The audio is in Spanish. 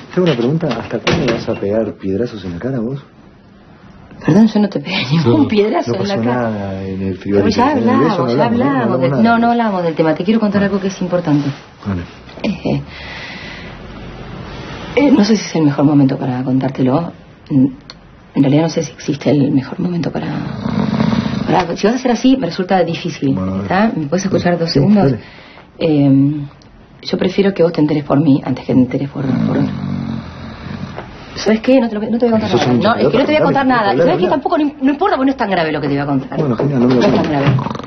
Tengo una pregunta. ¿Hasta cuándo vas a pegar piedrazos en la cara vos? Perdón, yo no te pegué ningún piedrazo en la cara. No pasó nada en el frigorífico. Ya hablamos. No hablamos del tema. Te quiero contar algo que es importante. Vale. No sé si es el mejor momento para contártelo. En realidad no sé si existe el mejor momento para... Si vas a hacer así, me resulta difícil. Bueno, ¿Está? ¿Me puedes escuchar 2 segundos? Yo prefiero que vos te enteres por mí antes que te enteres por otro. ¿Sabes qué? No te voy a contar nada. No, es que no te voy a contar nada. ¿Sabes qué? Tampoco no importa porque no es tan grave lo que te voy a contar. Bueno, genial, no me lo No es tan grave.